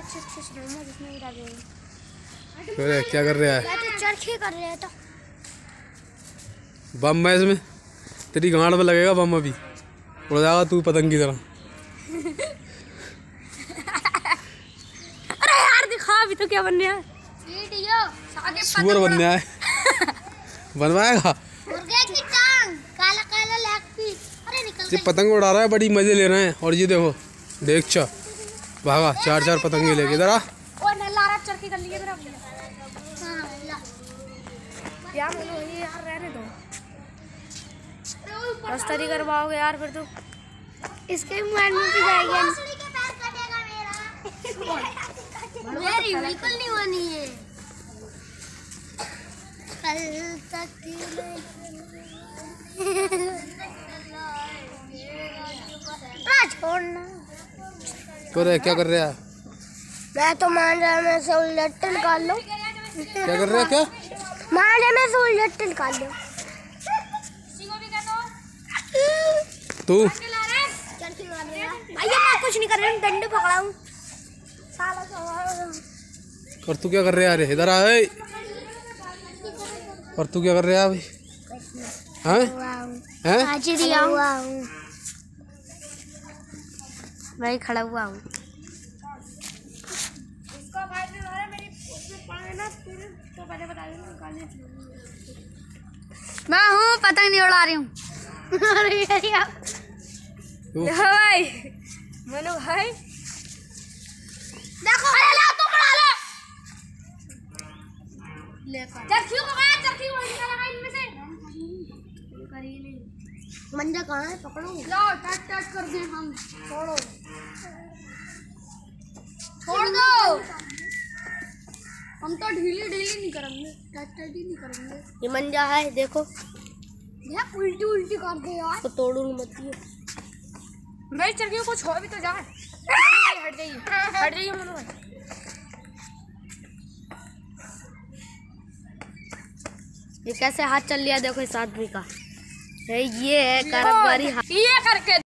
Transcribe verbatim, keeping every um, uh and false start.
अरे क्या कर रहा है? चरखी कर रहे तो बम है इसमें, तेरी गांड में लगेगा बम, अभी उड़ जाएगा तू पतंग की तरह। अरे यार दिखा अभी तो क्या बनने है। सुअर बनने है। बनवाएगा मुर्गे की टांग, काला काला लेग पीस। अरे निकल ये पतंग उड़ा रहा है, बड़ी मजे ले रहे हैं। और ये देखो देख चा भागा, चार चार पतंगे लेके इधर आ। और नल्ला रहा चरखी कर लिए मेरा। हां ला यार बोलो ये यार रहने दो, रस्तरी करवाओगे यार फिर तो इसके मोबाइल में भी जाएगा। मछली के पैर कटेगा मेरा। मेरी बिल्कुल नहीं बनी है। कल तक छोड़ना। तो रे क्या कर रहा है? मैं तो मांझा में से उलट निकाल लो। क्या कर रहा है? क्या मांझा में से उलट निकाल लो तू? भैया मैं कुछ नहीं कर रहा हूँ, डंडे पकड़ा हूँ साला। और तू क्या कर रहा है? अरे इधर आ। ए! और तू क्या कर रहा है अभी? हैं हैं हाजिरिया हुआ हूँ मैं, खड़ा हुआ हूँ। मैं हूँ पतंग नहीं उड़ा रही हूँ। भाई मनु भाई देखो, अरे ला तो पड़ा ले चरखी को कहा, चरखी को लगा इनमें से करी नहीं। मंजा कहाँ है? पकड़ो लो, टट टट कर दे हम। छोड़ो छोड़ दो, हम तो ढीली ढीली नहीं करेंगे, टट टट ही नहीं करेंगे। ये मंजा है देखो, ये उल्टी उल्टी कर दे यार, तो तोड़ू मत ये मेरी चरखी को छोड़ भी तो जा। हट जाइए हट जाइए मनु भाई। ये कैसे हाथ चल लिया देखो इस आदमी का। ये है कारोबारी, ये करके